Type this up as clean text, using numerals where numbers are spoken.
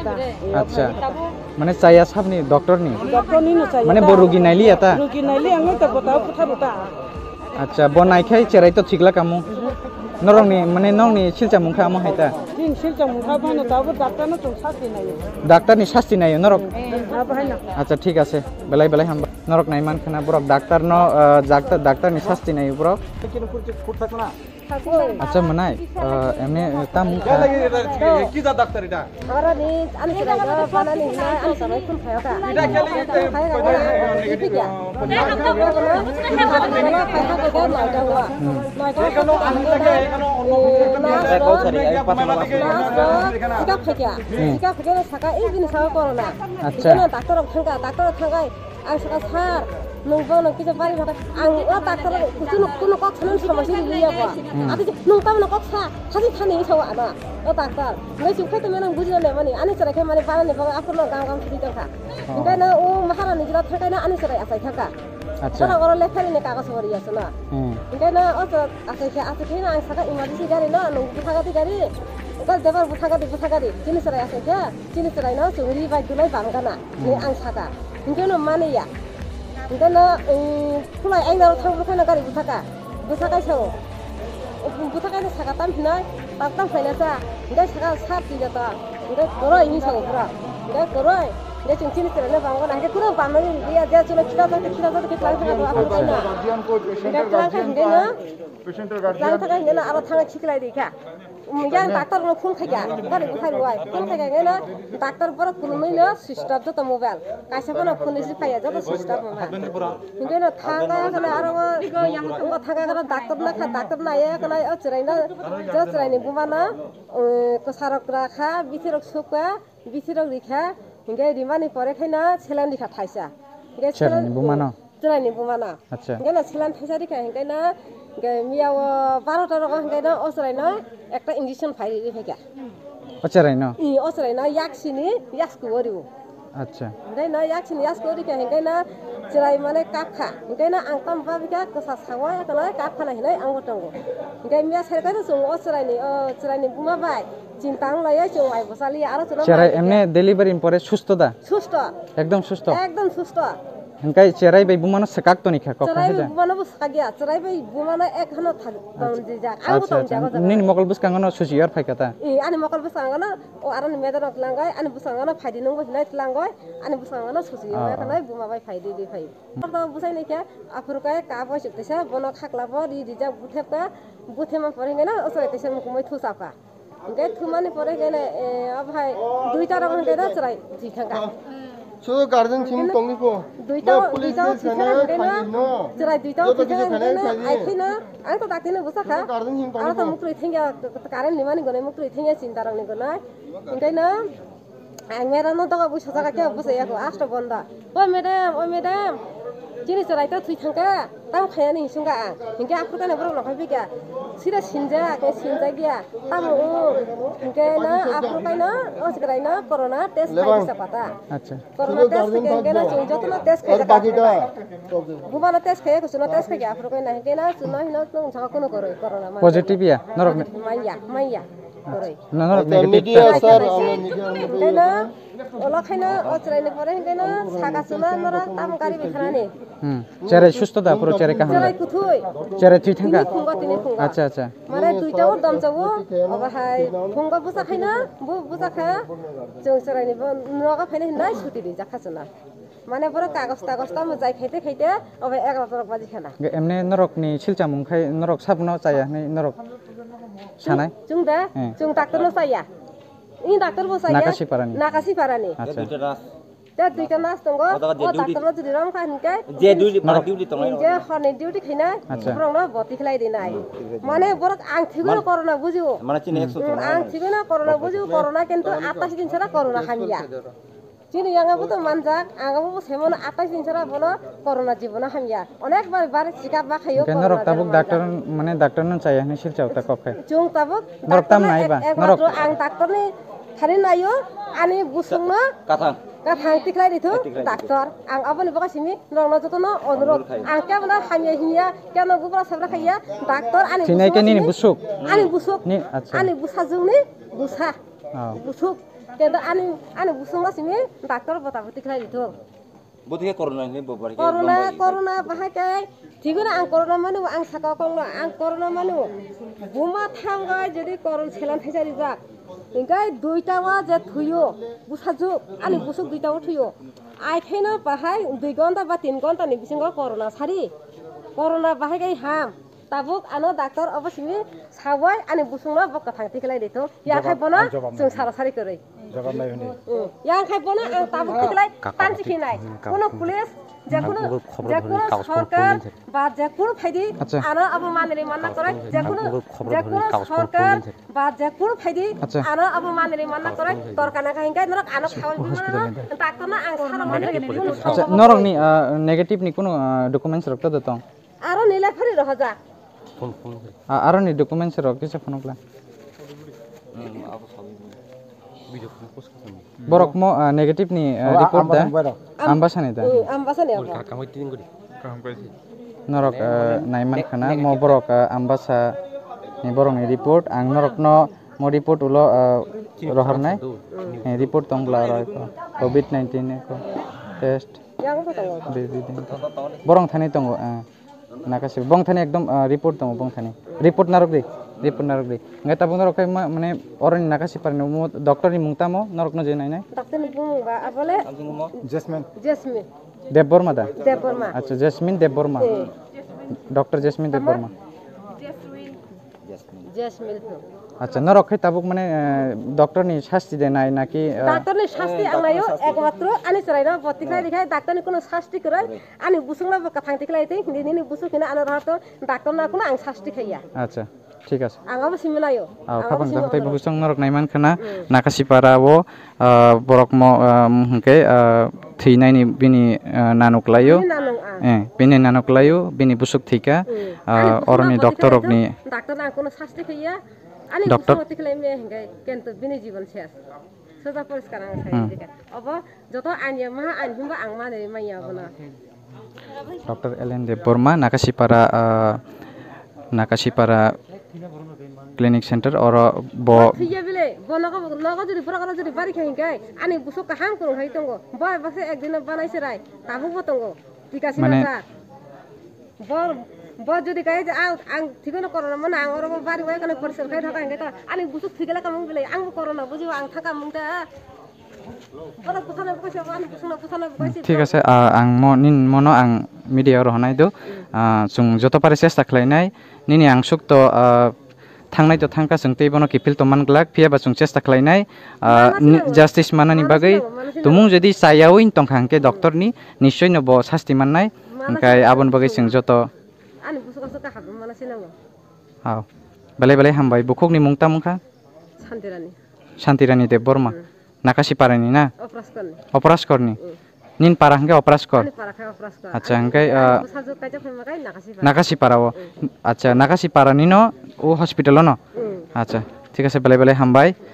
আচ্ছা মানে চাইয়া সাবনি ডক্টর নি মানে বড় রোগী নাইলি এটা আচ্ছা বনাই খাই চেরাই তো ঠিকলা কামু নরংনি মানে নংনি সিলচা মুখা আমো হাইতা ডাক্তারনি শাস্তি নাই নরক আচ্ছা ঠিক আছে বেলাই বেলাই হাম নরক নাই মান খানা বরক ডাক্তার ন ডাক্তারনি শাস্তি নাই বরক আচ্ছা মনাই এমনি তা মুখা কি দা ডাক্তার এটা আরানি আনি চলাইগা বানানি না আনি সবাই কোন খায়কা এটা খেলি negative nunggu kita balik kata ang takter kuno kok seneng sama sih dia apa tapi nunggu tahu kok hati thani itu ada takter nggak suka tuh memang bujuk nih mana ane cerai kayak mana panen nih bawa aku lo gam sedih kan enggak na maharani kita terkait na ane cerai asal kan orang level ini kakak suara ya sana enggak na asal kayak na asal emergency gari na nunggu kita gari kalau dapat buta jenis cerai asal ya jenis cerai na suri baik dulu bangga na ini ang saka enggak na mana ya Entahlah, kulai aing lalu thang bukan negara busaka itu, busaka itu sangat tampil, tampil finance, enggak sangat sah tidak tak, enggak koroi ini sangat kurang, enggak koroi, enggak cincin itu lah bangga, nah itu kurang bangga dia cuma kita lagi apa kena, enggak kelangka hingga na, apa thang cikilai dia. Yang dokter lo phone kaya, kan bukan ruai, phone kaya na, dokter berat kulumnya na, system tu tak mobile, kasih pun phone isi kaya, jadi system mobile. Hingga na thangga kan orang thangga kan dokter na ya, kan cerai ni gimana, kesarak rakha, bisirok suka, bisirok rikha, hingga di mana pore kena, selan rikha thaisa. Cerai ni gimana? Hingga na selan thaisa rikha, hingga na মিয়াও 12টা রকম গাইনা অসরাই না একটা injection ফাইরি রেখা অচরাই না অসরাই না ইয়াকসিনি ইয়াসকো Oreo আচ্ছা গাইনা ইয়াকসিনি ইয়াসকো রেখা গাইনা চিরাই মানে কাখা গাইনা আংতাম বাবিকা কসা সাওয়া কলা কাখা না হিলাই আংগো টঙ্গো গাই মিয়া সাইকাই তো চিরাইনি বুমা বাই চিন্তাং লাইয়া চং আই বসালি আর চলো চিরাই এমনি ডেলিভারি পরে সুস্থ একদম সুস্থ Hengkai cerai bayi bumana sekak to nikah kok cerai bayi bumana bus kagia cerai bayi bumana ek hano thag jejak aku tong jago nin mokol bus kangono susiar phai kata ani mokol bus kangono o aran medan langgai ani bus kangono phaidi nong bus nai langgai ani bus kangono susiar kanai buma bai phaidi di phai to busai nikah afurkai ka bo chukteisa bono khaklabo di dijak buthema porenge na osoi teisa mukumai thusapa Enggak thumani pore gene abhai duita rong gena cerai jithanga So garden team tongi po. Duita cicera gena cerai duita cicera gena ai thina ang to dakine busaka ang to mukri thinga karen nimani gone mukri thinga cinta rong ni gona enggak na ang mera no to busaka ke busaya ko asta bonda o madam Jenis cerai itu tuh thangka, tahu kaya nih sungka, hingga aku kan baru nak pergi sida sinja dia, tahu hingga na aku kan na, sekarang na corona test kaya bisa pata, corona test hingga na cuma jatuh na test kaya, bukan test kaya, kusuna test kaya, aku kan na hingga na cuma hina tuh jangan kuno corona. Positif ya, norok. Maya, koroi. Norok negatif. Hingga na, olah kaya na, cerai ni pore hingga na, sakasuna norok tamu kari bicara nih. Cerai susto dah, pura cerai kahang. Cerai kuthui. Cerai cuci tangga. Tini funga. Acha. Mana duita or dam cawo, apa hai funga busa kaya na, busa kaya, jeng cerai ni pun nuaga kaya ni nai suti di jakha cuna. Mana pura kagos tamu jai khaite, apa egal pura baji khana. Emne norok ni silca mungkai norok sabno caya ni norok sanai. Jung dokter no saya. Ini dokter bu saya. Nakasi parani. Jadi duita nas tunggu, dokter no jadi ram kan ke? Jadi duty tunggu. Jadi hari duty kena, orang no boti kelai dinai. Mana borak angtigo corona buju. Mana cina ekso. Angtigo na corona buju, corona kentu atas din cara corona hamia. Jadi yang aku tuh manjak, aku semua atas din cara bola corona jibuna hamia. Onek bar sikap bakayo. Kan norok tabuk dokter non saya ni silca utak kok. Jung tabuk. Norok tam naik ba? Norok. Ang dokter ni hari nayo, ani busung na. Kathang tiklai itu dokter, ang apa nih bekas ini, normal itu no onrok, ang kaya mana hanya kaya no gubra sabra kaya, dokter ani busuk, Sini kan ini busuk, ani busuk, ani busazung nih busuk, কিন্তু ani busung simi doctor bata tiklai itu Butuhnya corona ini beberapa corona bahagia tiguna ang corona manu ang sakakong ang corona manu buma thangga jadi corona selan thajari jak ingkai duita wa je thuyo busajuk ani busuk duita wa thuyo ai khaina bahai 2 ঘন্টা বা 3 ঘন্টা ni bisingo corona sari corona bahagia ham tabuk ano doctor obasimi sawai ani busungna bok kathang tiklai dito ya khai bona jung sarasari kore জবাব নাই শুনি yang khai bona ang tabuk tiklai tanchi khinai kono pulis যেকোনো সরকার বা যেকোনো ফাইদি আনো অবমাননে মান্না করে যেকোনো সরকার বা যেকোনো ফাইদি আনো অবমাননে মান্না করে দরকার না কাহিঙ্গাই নরক আনো খাওয়া বিমান ডাক্তার না আং সারা মান থেকে আচ্ছা নরক নি নেগেটিভ নি কোনো ডকুমেন্টস রাখতে দতং আরো নীলা ফরি রহজা ফোন আরো নি ডকুমেন্টস রাখ কিসে ফোন কলা borok mo negative ni report da ambasane da norok naiman khana mo borok ambasa ni borok ni report ang norok no mo report ulo rohar nai report tongla roi ko covid 19 ko test borong thani tongo nakasi bong thani ekdom report tongo bong thani report narok de ngai tabung norok kai mane oran nakasi parno mo doctor ni mungta mo norok no jenai nai doctor ni bung ba abole jasmine deborma acha jasmine deborma doctor jasmine deborma jasmine acha norok kai tabuk mane doctor ni shasti de nai naki doctor ni shasti angnayo ekmatro ani charai na botikai dikhai doctor ni kono shasti korai ani busungna ba kathang tiklai te ni busuk kina ana rato doctor na kono ang shasti khaiya acha ঠিক আছে আঙাবো সিমিলায়ো খাবাং জাহতে বুসং নরক নাইমান খানা নাকাসি পারাও বরক ম হংকে থিনাইনি বিনি নানুকলায়ো বিনি নানুকলায়ো বিনি বুসুক থিকা অরনি ডক্টরকনি doctor না কোনো শাস্তি খাইয়া আনি ডক্টর তিখলাই মে হংকে কেন্ত বিনি জীবন শেষ সদা পরিষ্কার আং সাই দিকা অব যত আনিয়া মা আনহিমবা আং মানে মাইয়া বনা ডক্টর এলেন দেববর্মা নাকাসিপাড়া ক্লিনিক সেন্টার और बो थिया बिले बनका नगा जदि प्रकार जदि बारि खाइंगाय आनि बुसो काहां करु हाइ तंगो बय बसे एक दिन बनाइसे राय ताबु बतंगो टिकासि ना ब जदि गाय आं थिगनो करना मन आं और बारि वाय कने परिसर खाइ थाका हाइंगाय त आनि बुसो थिगला कामं बिले आं करना बुजिबो आं थाका मुंता ঠিক আছে আং নিন মনো আং মিডিয়া রহনাই দো जों যত পারে চেষ্টা খালাইনাই নিনি আং সুক্ত थांनाय तो थांका जों तेबनो किफिल तो मानग्लाक फियाबा जों चेष्टा खालायनाय जास्टिस मानानि बागै तुमुं जदि सायावइन तंखांके डक्टरनि निश्चय न बो शास्ति माननाय ओंखाय आबन बागै जों जत आनि बुसुका हाबो मानसिनांगो हाव बेले हामबाय बुखकनि मुंता मुखा शान्तिरानी देबबर्मा नाकासिपारानि ना अपरासकरनि निन पारा हंगे अपरासकर अच्छा हंगे नाकासिपाराव अच्छा नाकासिपारानि न ओ हॉस्पिटल न अच्छा ठीक আছে बेले हामबाय